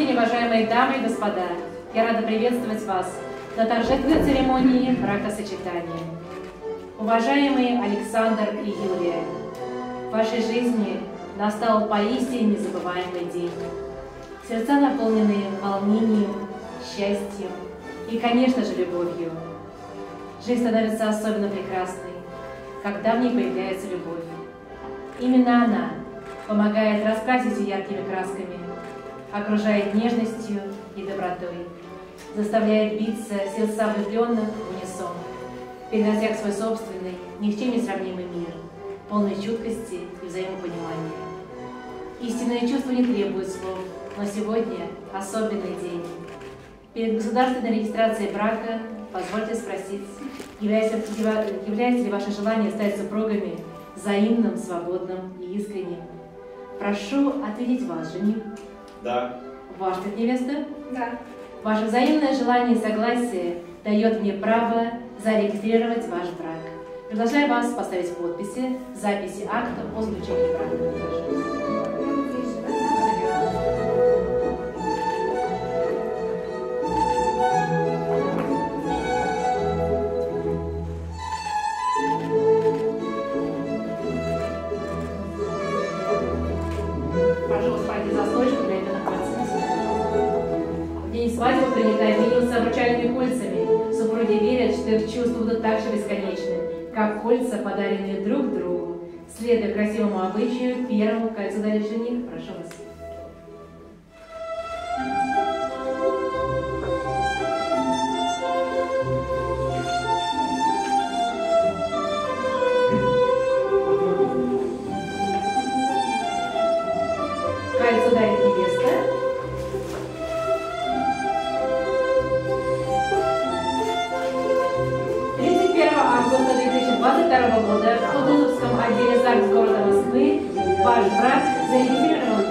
день, уважаемые дамы и господа! Я рада приветствовать вас на торжественной церемонии бракосочетания. Уважаемые Александр и Юлия, в вашей жизни настал поистине незабываемый день. Сердца наполнены волнением, счастьем и, конечно же, любовью. Жизнь становится особенно прекрасной, когда в ней появляется любовь. Именно она помогает раскрасить ее яркими красками, окружает нежностью и добротой, заставляет биться сердца влюбленных в унисон, перенося свой собственный, ни с чем не сравнимый мир, полный чуткости и взаимопонимания. Истинное чувство не требует слов, но сегодня особенный день. Перед государственной регистрацией брака позвольте спросить, является ли ваше желание стать супругами взаимным, свободным и искренним? Прошу ответить вас, жених. Да. Ваш цвет невеста? Да. Ваше взаимное желание и согласие дает мне право зарегистрировать ваш брак. Приглашаю вас поставить подписи в записи акта о заключении брака. Пожалуйста, пойди за стойку для этого процесса. В день свадьбы принято обмениваться обручальными кольцами. Супруги верят, что их чувства будут так же бесконечны, как кольца, подаренные друг другу. Следуя красивому обычаю, первому кольцу дарит жених. Прошу вас. Кольцо дарит невеста. Августа 2022 года в Кутузовском отделе ЗАГС города Москвы ваш брак зарегистрирован